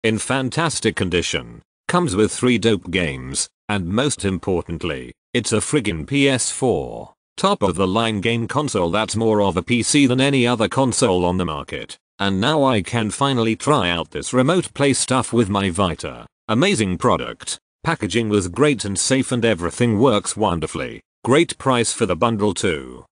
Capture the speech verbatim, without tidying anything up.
in fantastic condition, comes with three dope games, and most importantly, it's a friggin' P S four. Top of the line game console that's more of a P C than any other console on the market. And now I can finally try out this remote play stuff with my Vita. Amazing product. Packaging was great and safe and everything works wonderfully. Great price for the bundle too.